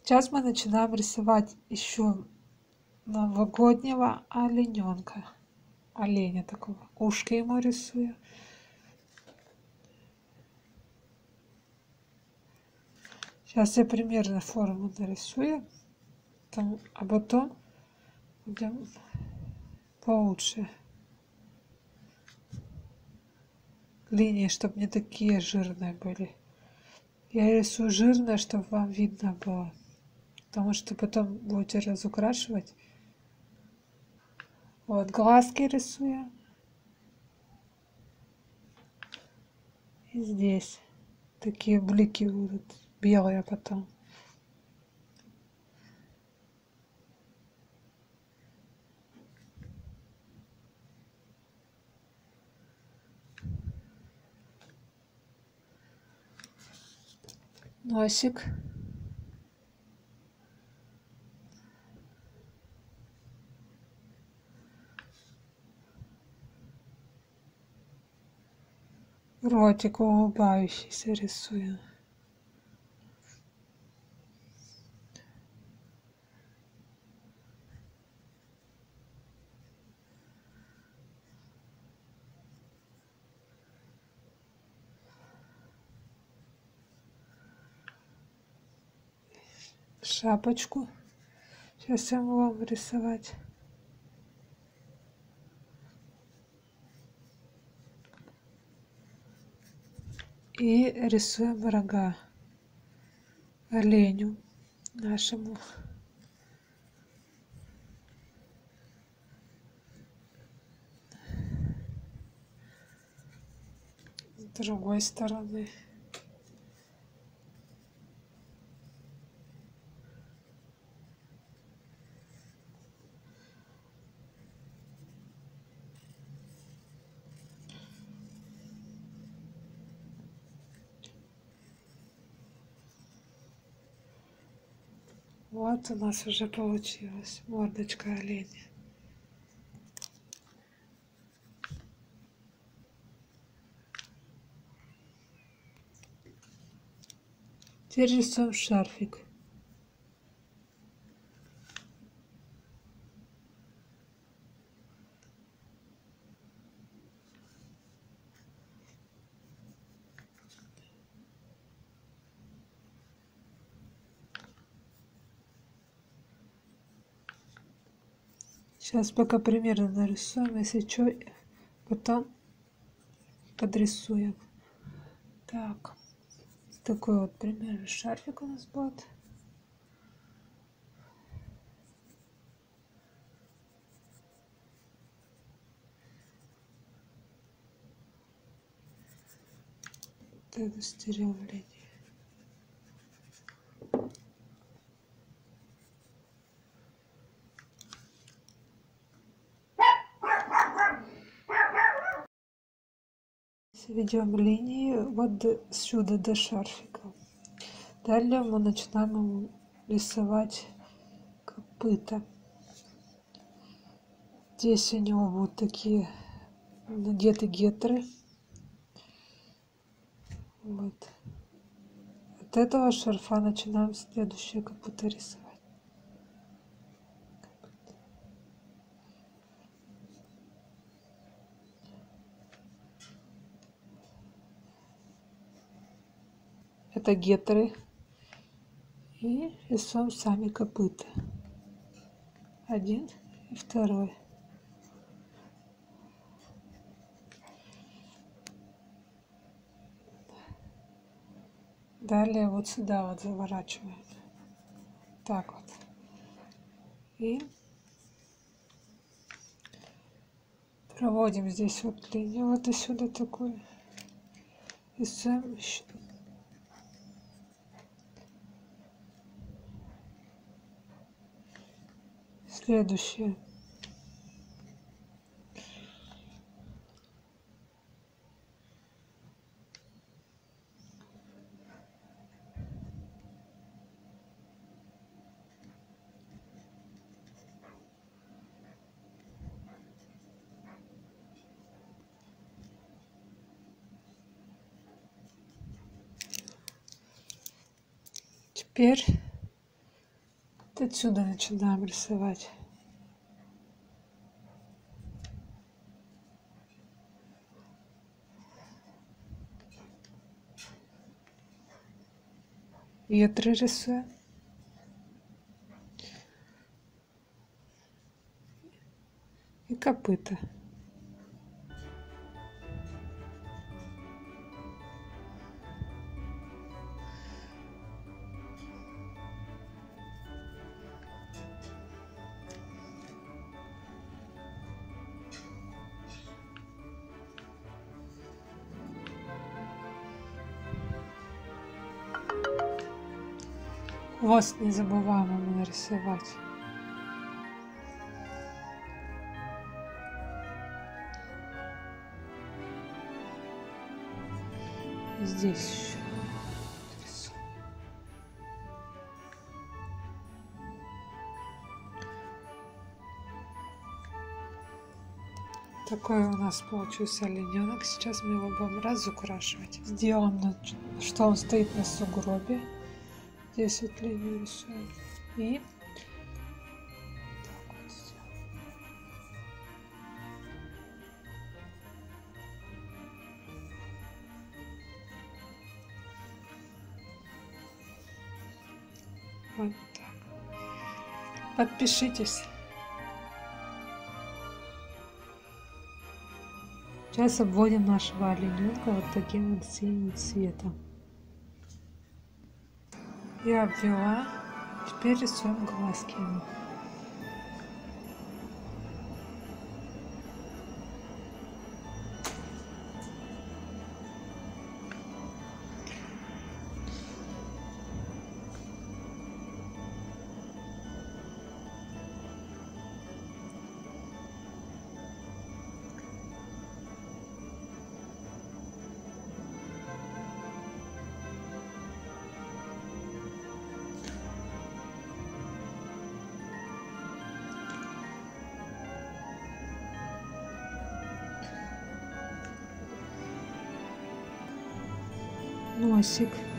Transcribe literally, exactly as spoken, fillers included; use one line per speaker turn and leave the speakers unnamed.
Сейчас мы начинаем рисовать еще новогоднего олененка. Оленя такого. Ушки ему рисую. Сейчас я примерно форму нарисую. Там, а потом будем получше. Линии, чтобы не такие жирные были. Я рисую жирное, чтобы вам видно было. Потому что потом будете разукрашивать. Вот, глазки рисую. И здесь такие блики будут. Белые потом. Носик. Ротик улыбающийся рисую. Шапочку. Сейчас я могу вам рисовать. И рисуем рога оленю нашему. С другой стороны. Вот у нас уже получилась мордочка оленя. Теперь рисуем шарфик. Сейчас пока примерно нарисуем, если что, потом подрисуем. Так, такой вот примерно шарфик у нас будет. Это стереолинии. Ведем линии вот сюда до шарфика. Далее мы начинаем рисовать копыта. Здесь у него будут такие надеты гетры. Вот. От этого шарфа начинаем следующее копыта рисовать. Это гетры. И рисуем сами копыта. Один и второй. Далее вот сюда вот заворачиваем. Так вот. И проводим здесь вот линию вот отсюда такую. Рисуем еще. Следующее. Теперь Отсюда начинаем рисовать. Ветры рисуем. И копыта. Хвост не забываем нарисовать. Здесь еще. Такой у нас получился олененок. Сейчас мы его будем разукрашивать. Сделаем, что он стоит на сугробе. Здесь вот линию рисуем. И так вот сделаем. Вот так. Подпишитесь. Сейчас обводим нашего олененка вот таким вот синим цветом. Я обвела. Теперь рисуем глазки. Носик.